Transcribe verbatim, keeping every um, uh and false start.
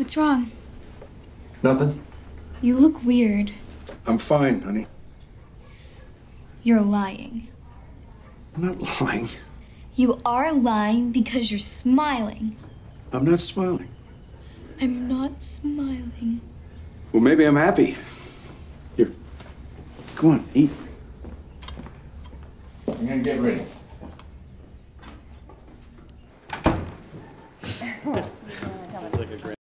What's wrong? Nothing. You look weird. I'm fine, honey. You're lying. I'm not lying. You are lying because you're smiling. I'm not smiling. I'm not smiling. Well, maybe I'm happy. Here. Come on, eat. I'm gonna get ready.